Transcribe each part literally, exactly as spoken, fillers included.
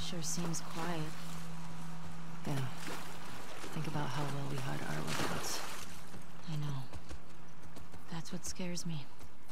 Sure seems quiet. Yeah. Think about how well we hide our whereabouts. I know. That's what scares me.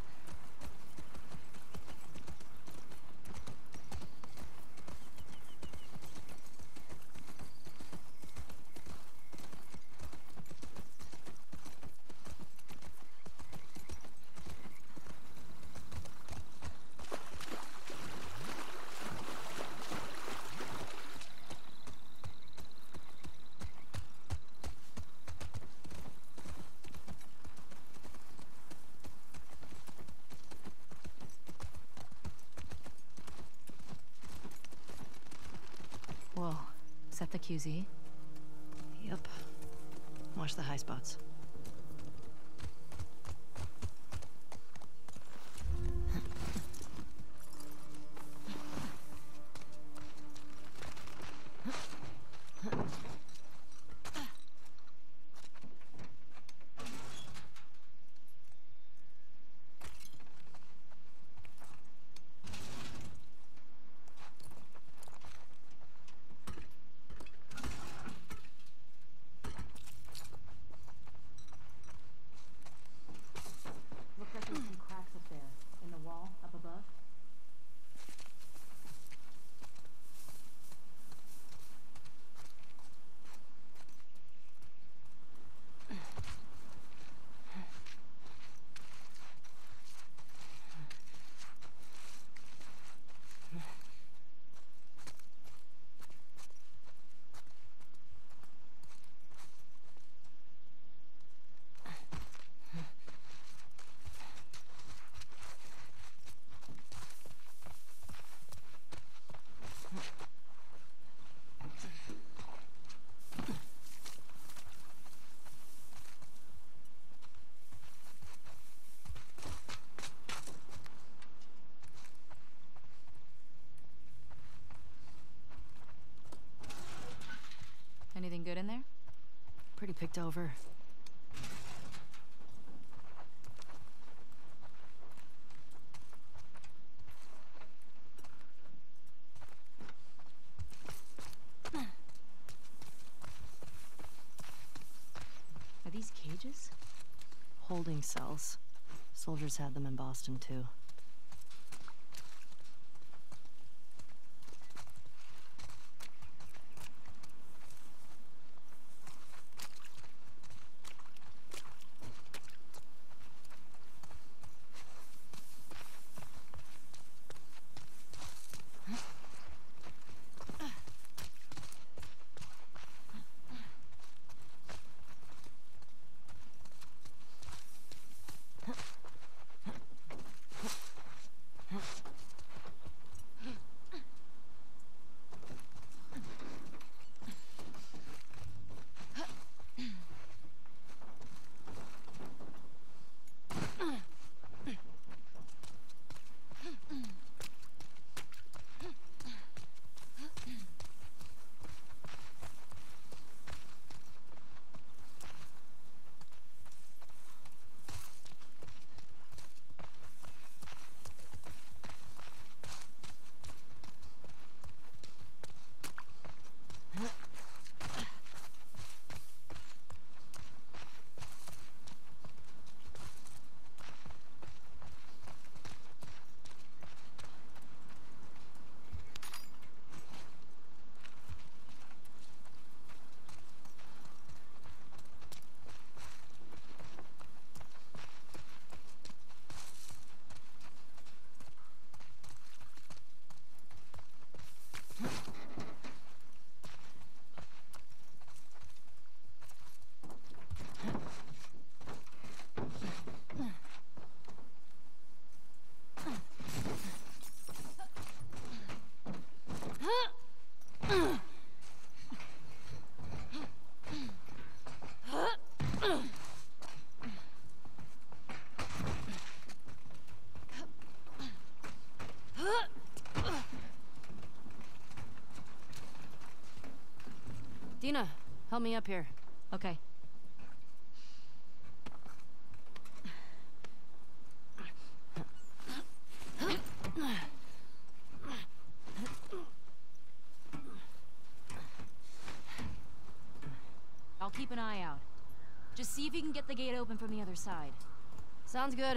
Whoa. Is that the Q Z? Yep. Watch the high spots. Anything good in there? Pretty picked over. Are these cages? Holding cells. Soldiers had them in Boston, too. Dina, help me up here. Okay. an eye out. Just see if you can get the gate open from the other side. Sounds good.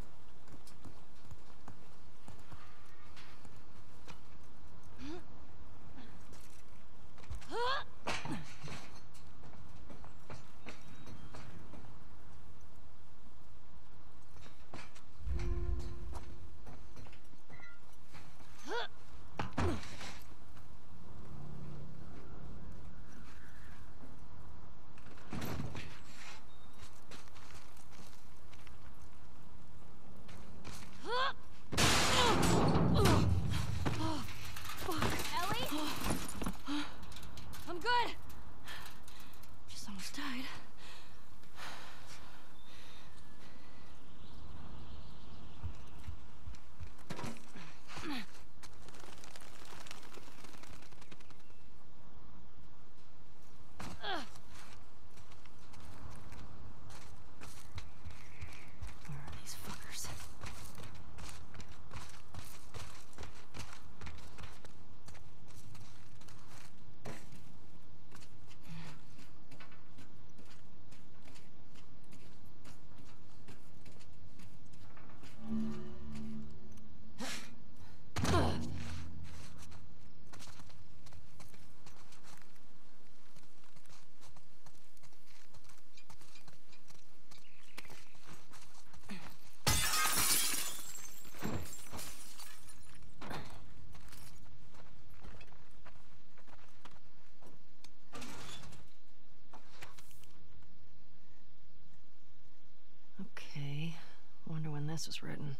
Okay, wonder when this was written.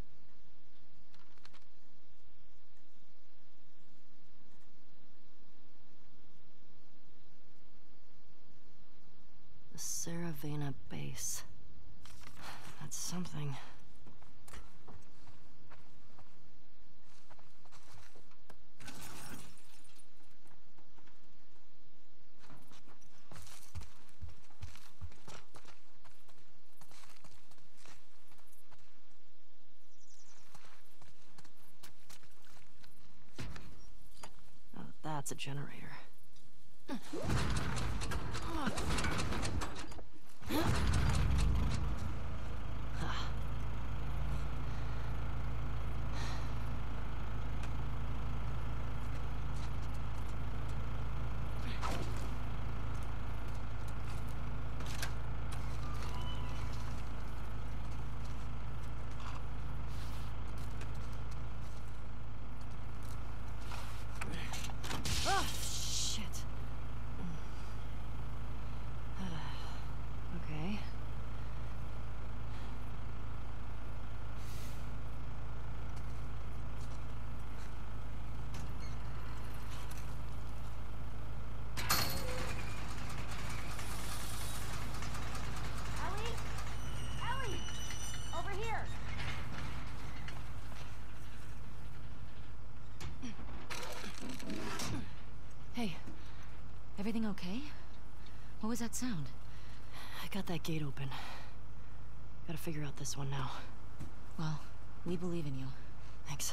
The Saravana base. That's something. That's a generator. Hey, everything okay? What was that sound? I got that gate open. Gotta figure out this one now. Well, we believe in you. Thanks.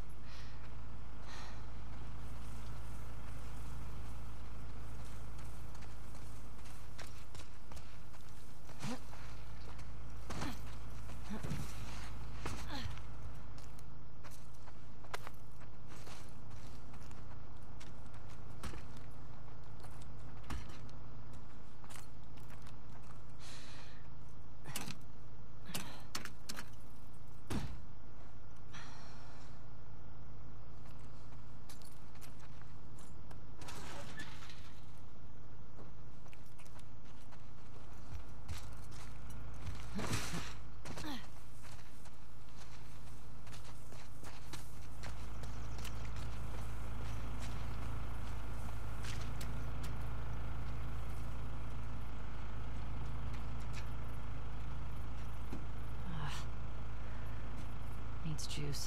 Needs juice.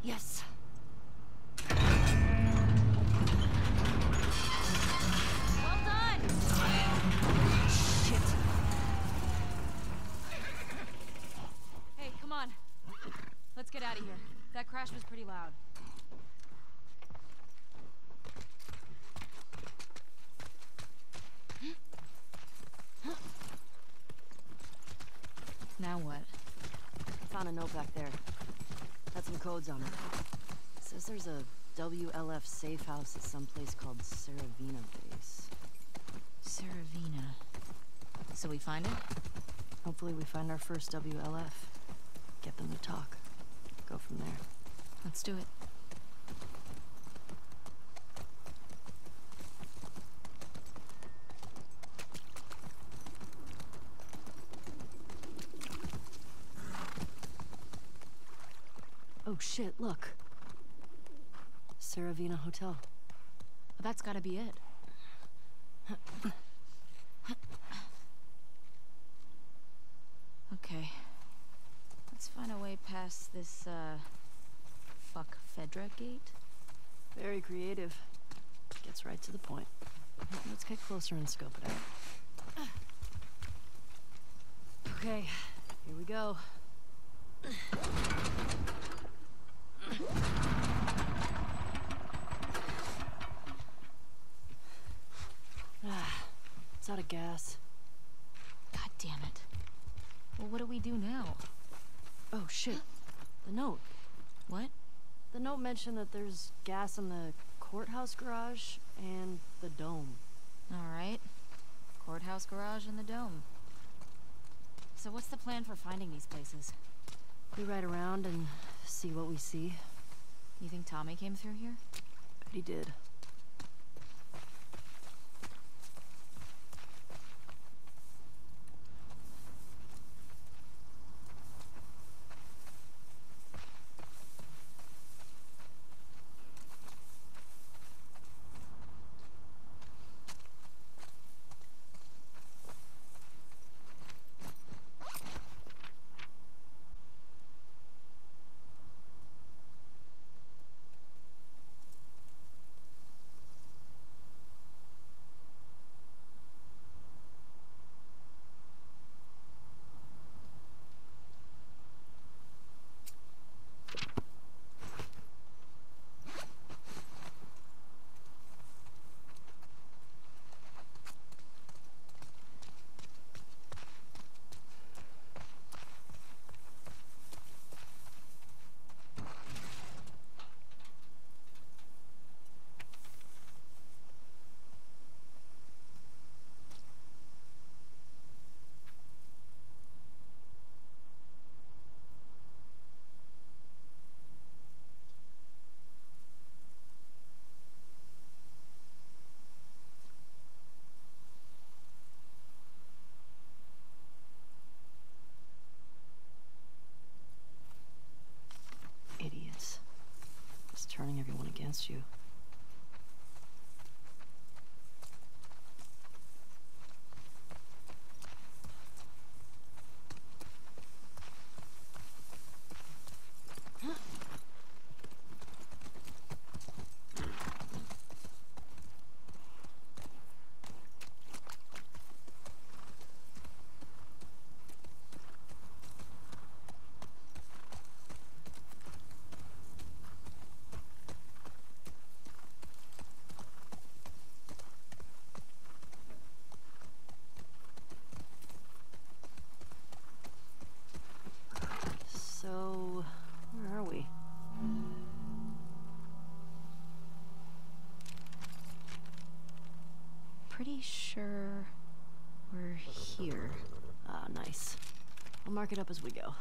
Yes. Well done! Shit. Hey, come on. Let's get out of here. That crash was pretty loud. Now what? I found a note back there. Had some codes on it. It says there's a W L F safe house at some place called Saravina Base. Saravina. So we find it? Hopefully we find our first W L F. Get them to talk. Go from there. Let's do it. Oh shit, look. Saravina Hotel. Well, that's gotta be it. Okay. Let's find a way past this, uh... fuck Fedra gate? Very creative. Gets right to the point. Let's get closer and scope it out. Okay, here we go. Ah, it's out of gas. God damn it. Well, what do we do now? Oh shit, the note. What? The note mentioned that there's gas in the courthouse garage and the dome. Alright. Courthouse garage and the dome. So what's the plan for finding these places? We ride around and see what we see. You think Tommy came through here? Bet he did. Idiots. Just turning everyone against you. So, where are we? Pretty sure we're here. Ah, nice. I'll mark it up as we go.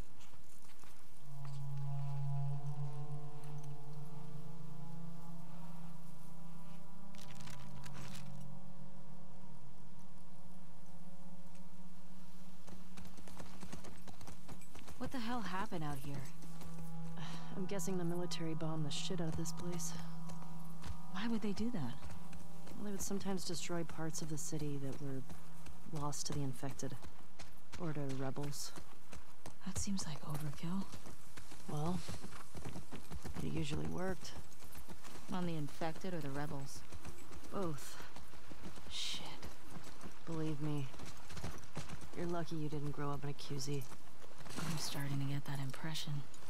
What the hell happened out here? I'm guessing the military bombed the shit out of this place. Why would they do that? Well, they would sometimes destroy parts of the city that were lost to the infected. Or to rebels. That seems like overkill. Well, It usually worked. On the infected or the rebels? Both. Shit. Believe me, you're lucky you didn't grow up in a Q Z. I'm starting to get that impression.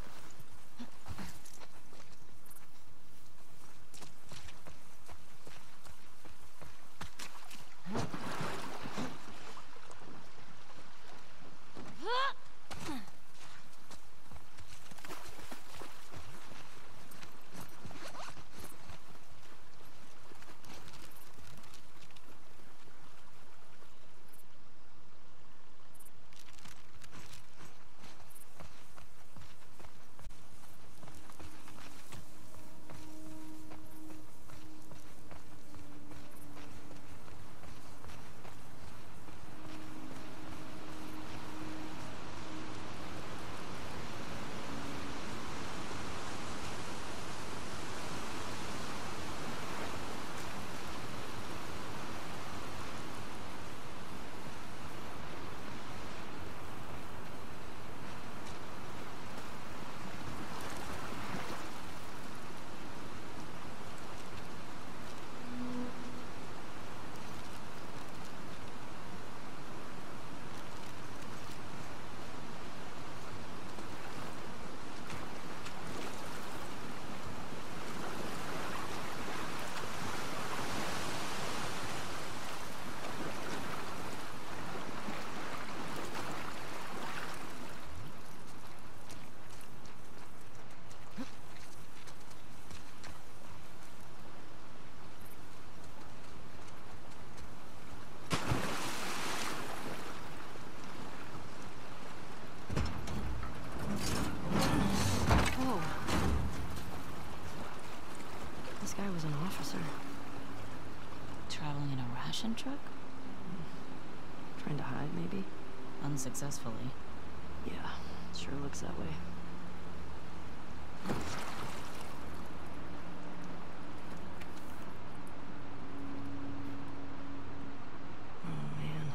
Guy was an officer. Traveling in a ration truck? Trying to hide, maybe? Unsuccessfully. Yeah, sure looks that way. Oh, man.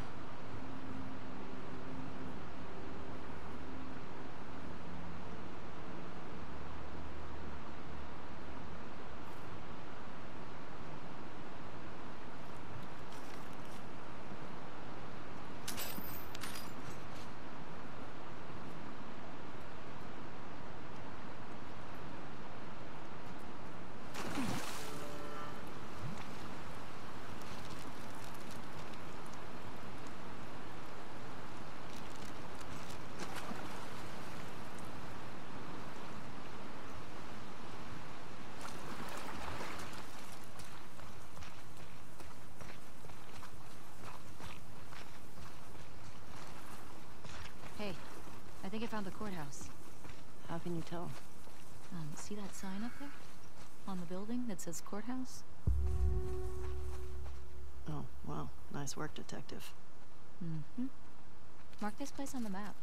Hey, I think I found the courthouse. How can you tell? Um, see that sign up there? On the building that says courthouse? Oh, wow. Nice work, detective. Mm-hmm. Mark this place on the map.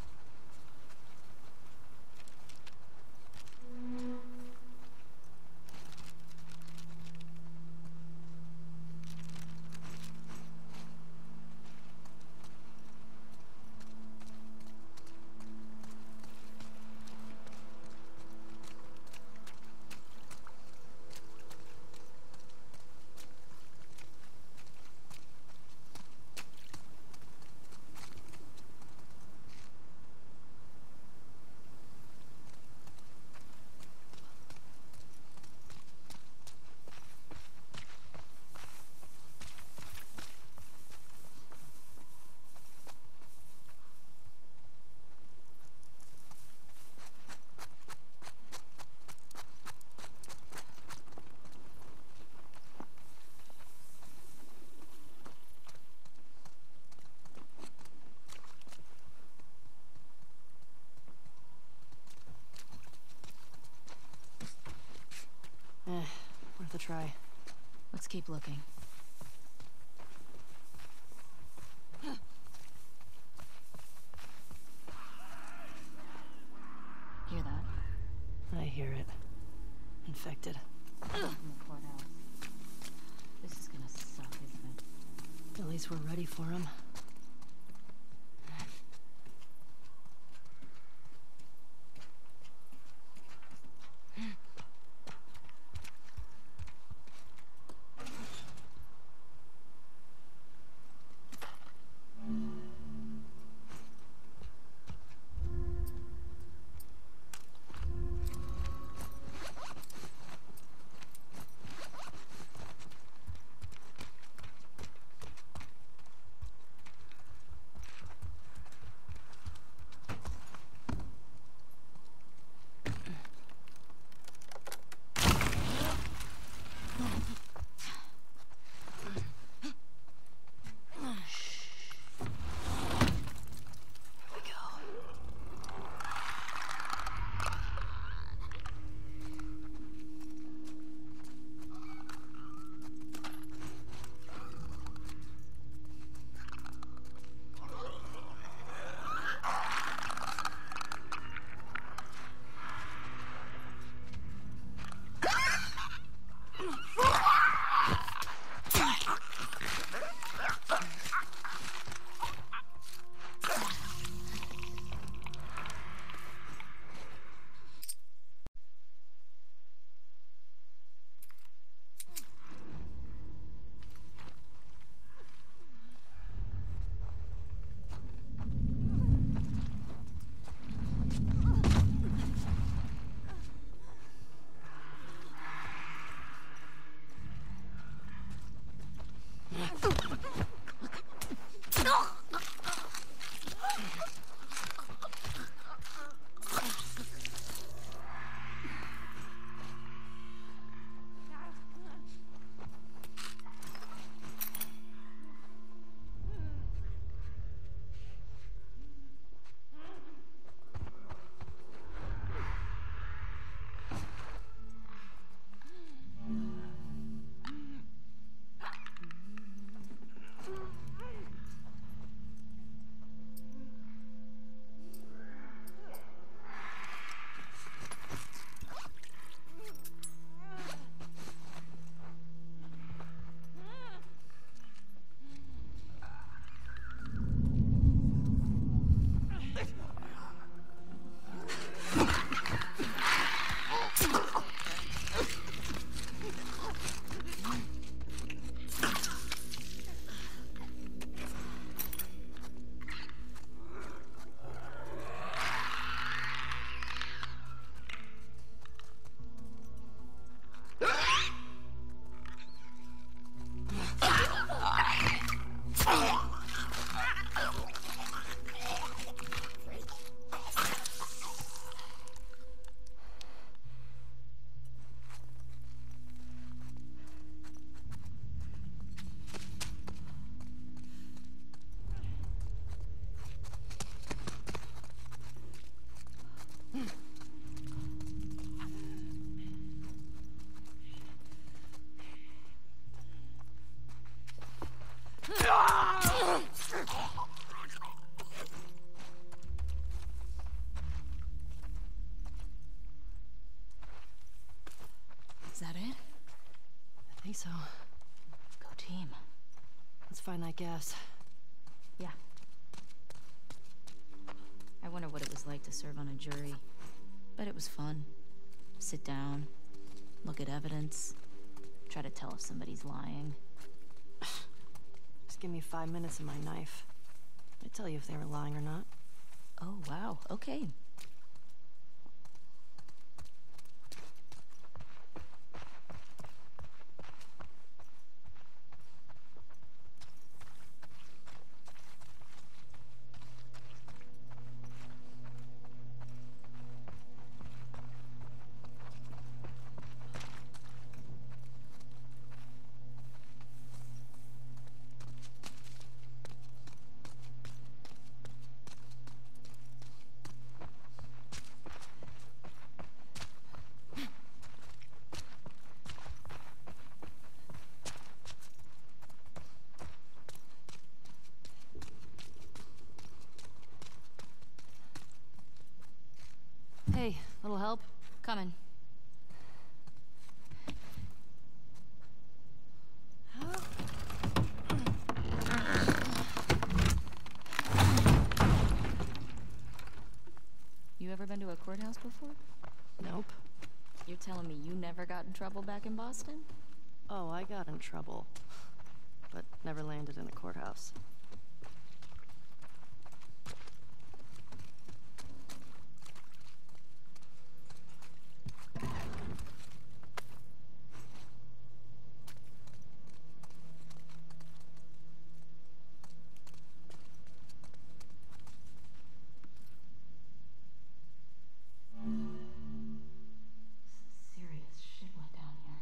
Eh, worth a try. Let's keep looking. Hear that? I hear it. Infected. In the courthouse. This is gonna suck, isn't it? At least we're ready for him. Is that it? I think so. Go team. Let's find that gas. Yeah. I wonder what it was like to serve on a jury. But it was fun. Sit down, look at evidence, try to tell if somebody's lying. Just give me five minutes and my knife. I'd tell you if they were lying or not. Oh, wow. Okay. Hey, little help? Coming. You ever been to a courthouse before? Nope. You're telling me you never got in trouble back in Boston? Oh, I got in trouble. But never landed in a courthouse. Serious shit went down here.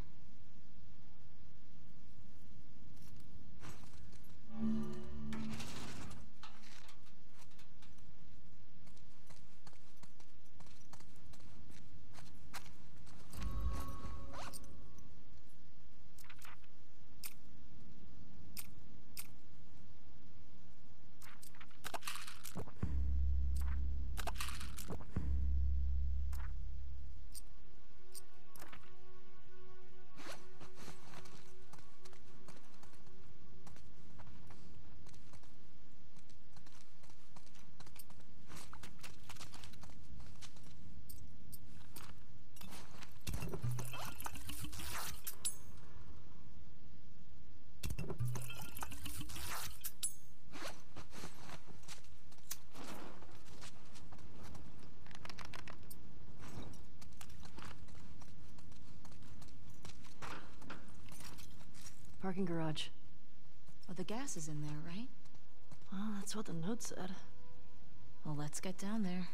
Parking garage. Well, the gas is in there, right? Well, that's what the note said. Well, let's get down there.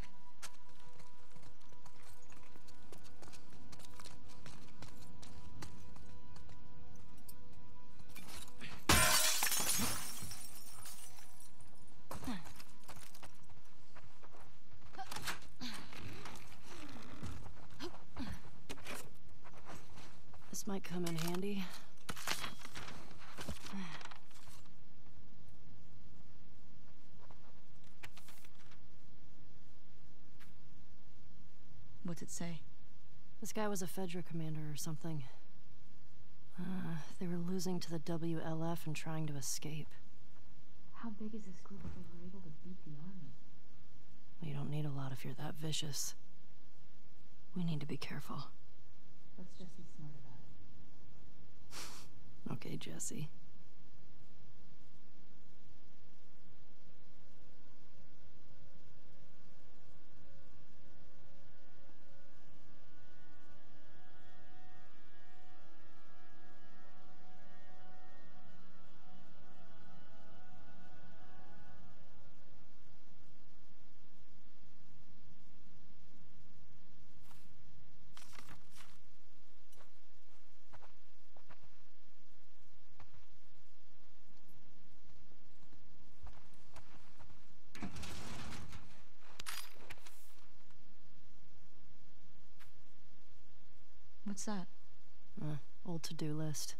This might come in handy. What's it say? This guy was a Fedra commander or something. Uh, they were losing to the W L F and trying to escape. How big is this group if they were able to beat the army? You don't need a lot if you're that vicious. We need to be careful. Let's just be smart about it. Okay, Jesse. What's that? Uh, old to-do list.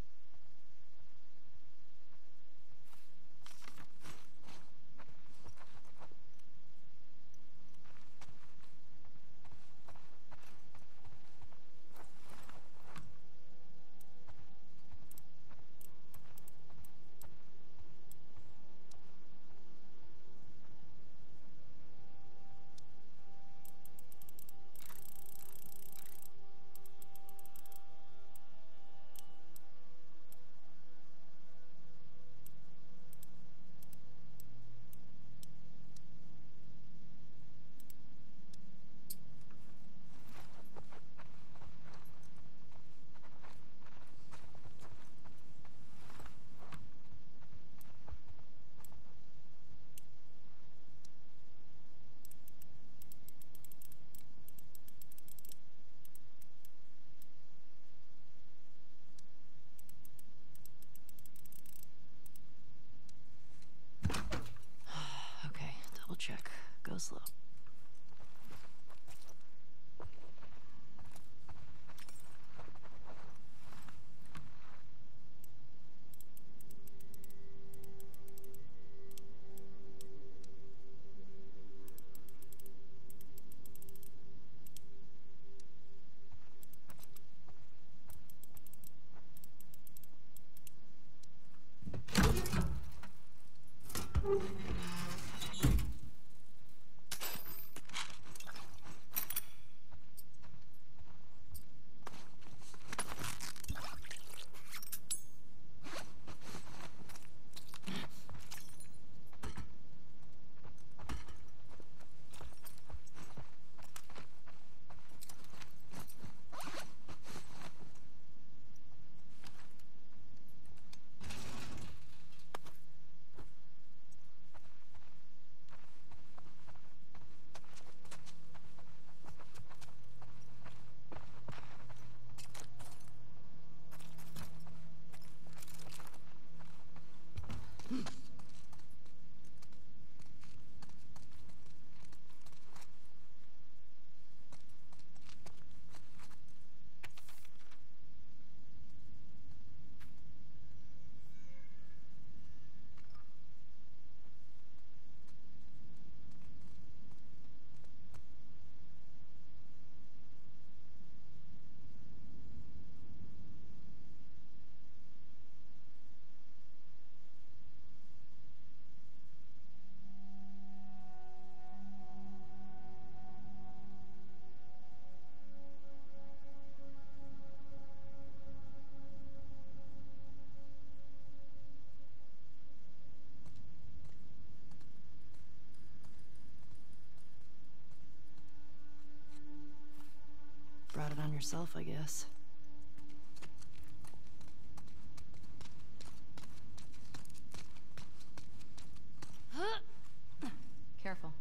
Check. Go slow. Brought it on yourself, I guess. Careful.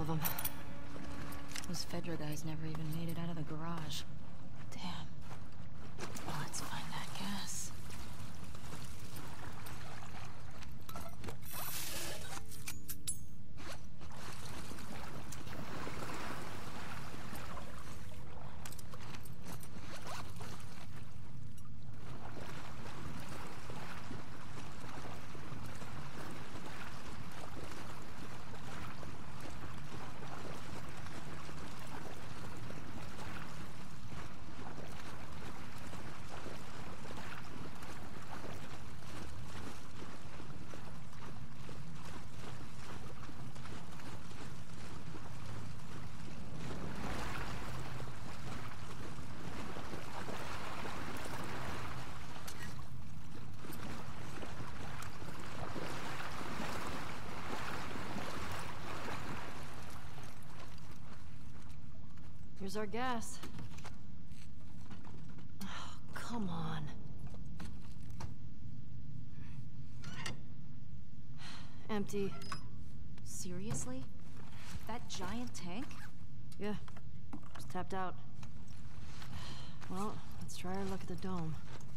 of them. Those Fedra guys never even made it out of the garage. Damn. Well, let's find that gas. Here's our gas. Oh, come on. Empty. Seriously? That giant tank? Yeah. Just tapped out. Well, let's try our luck at the dome.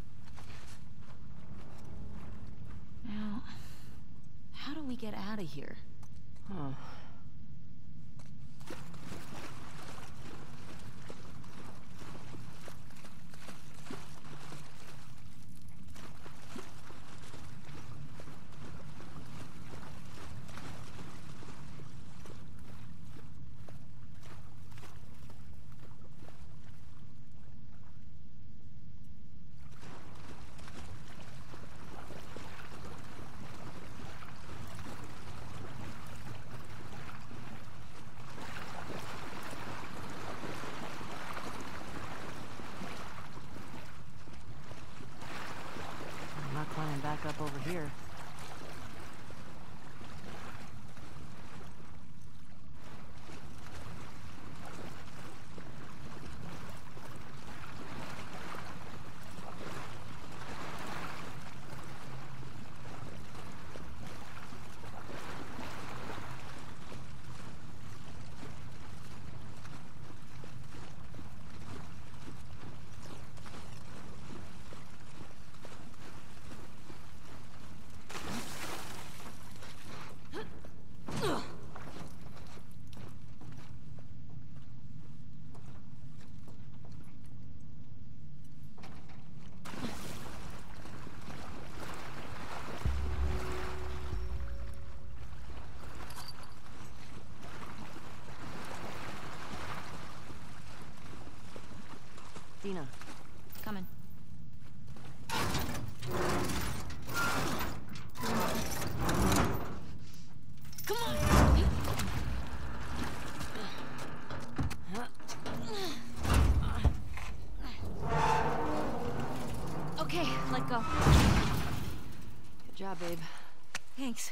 Now, how do we get out of here? Huh. Back up over here. Dina. Coming. Come on! Okay, let go. Good job, babe. Thanks.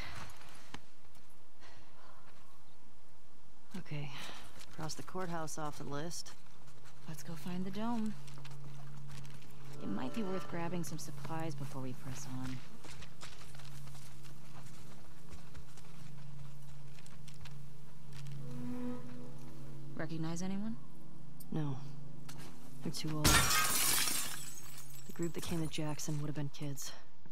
Okay, cross the courthouse off the list. Let's go find the dome. It might be worth grabbing some supplies before we press on. Recognize anyone? No. They're too old. The group that came to Jackson would have been kids.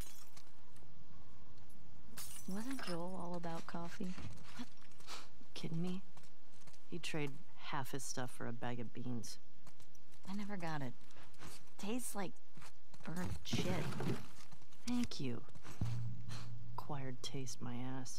Wasn't Joel all about coffee? Kidding me? He'd trade half his stuff for a bag of beans. I never got it. Tastes like burnt shit. Thank you. Acquired taste, my ass.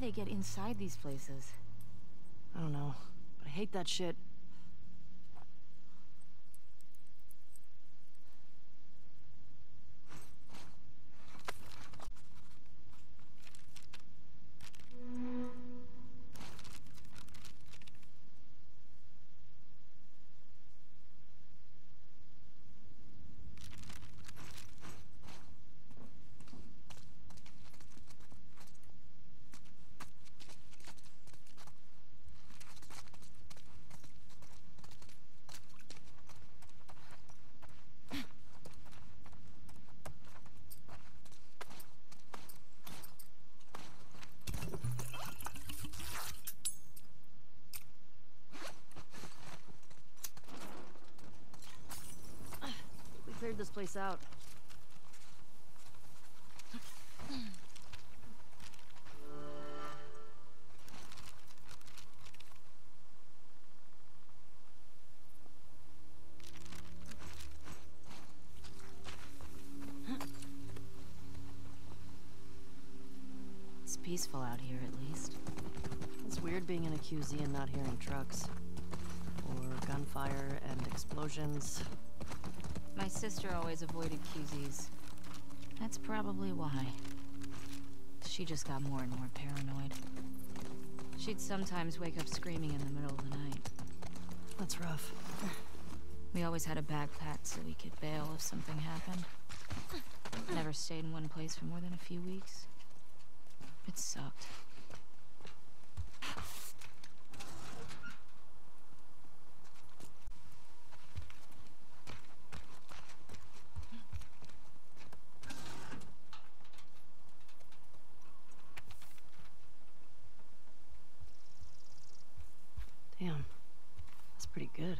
they get inside these places? I don't know, but I hate that shit. Cleared this place out. It's peaceful out here, at least. It's weird being in a Q Z and not hearing trucks. Or gunfire and explosions. My sister always avoided Q Zs. That's probably why. She just got more and more paranoid. She'd sometimes wake up screaming in the middle of the night. That's rough. We always had a backpack so we could bail if something happened. Never stayed in one place for more than a few weeks. It sucked. Damn, that's pretty good.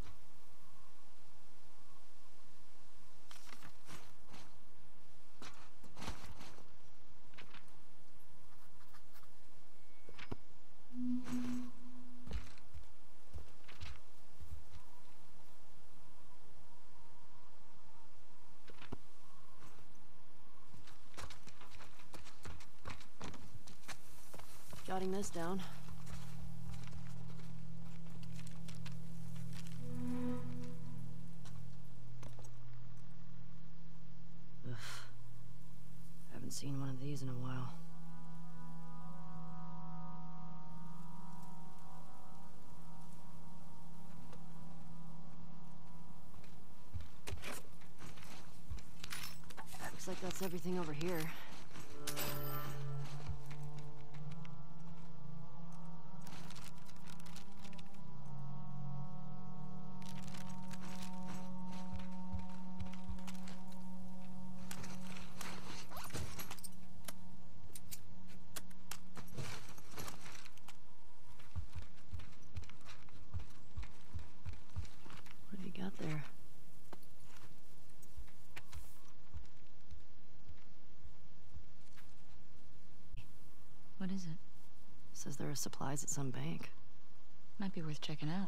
Jotting this down. Ugh. Haven't seen one of these in a while. Looks like that's everything over here. What have you got there? What is it? Says there are supplies at some bank. Might be worth checking out.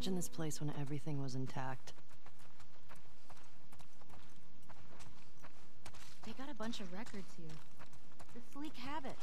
Imagine this place when everything was intact. They got a bunch of records here. The Sleek Habit.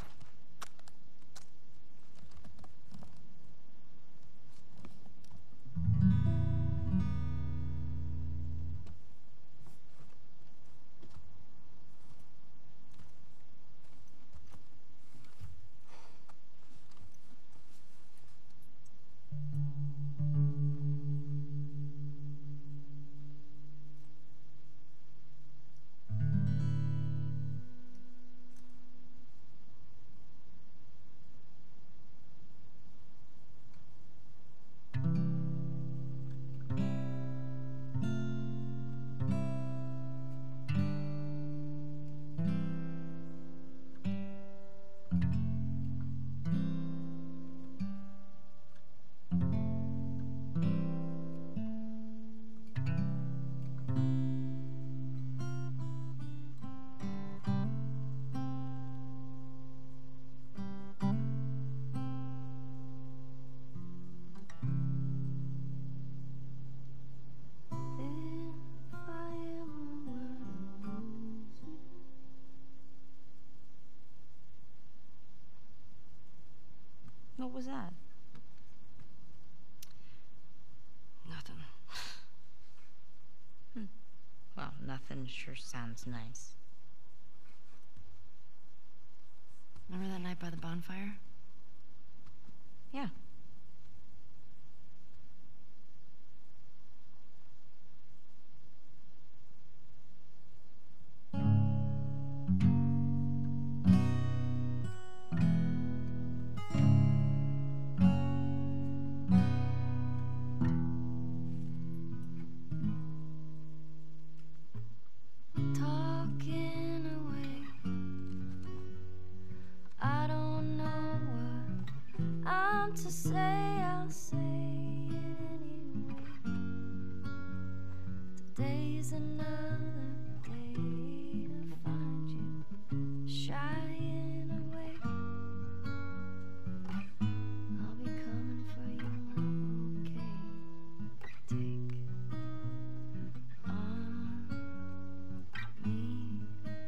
What was that? Nothing. Hmm. Well, nothing sure sounds nice. Remember that night by the bonfire? Yeah. To say, I'll say it anyway. Today's another day to find you shying away. I'll be coming for you, okay? Take on me.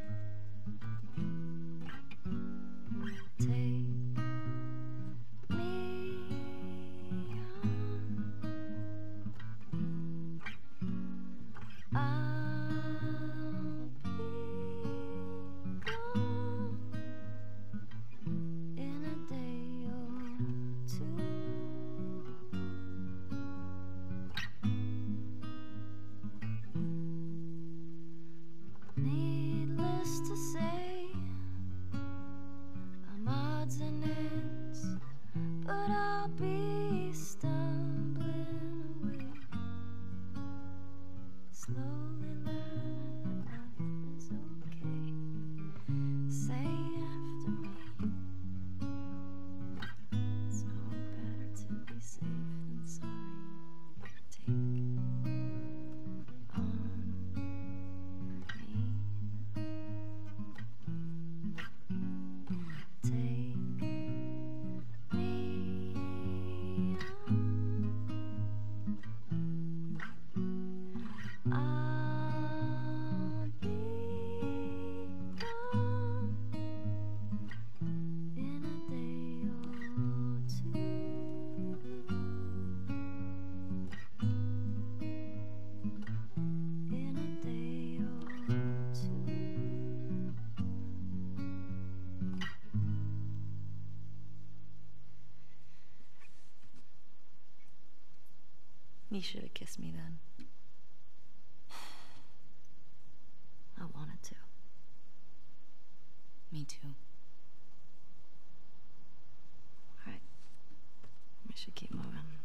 Take needless to say, I'm odds and ends, but I'll be stumbling away, slowly learning that life is okay. Say after me, it's no better to be safe than sorry. Take You should have kissed me then. I wanted to. Me too. All right. We should keep moving.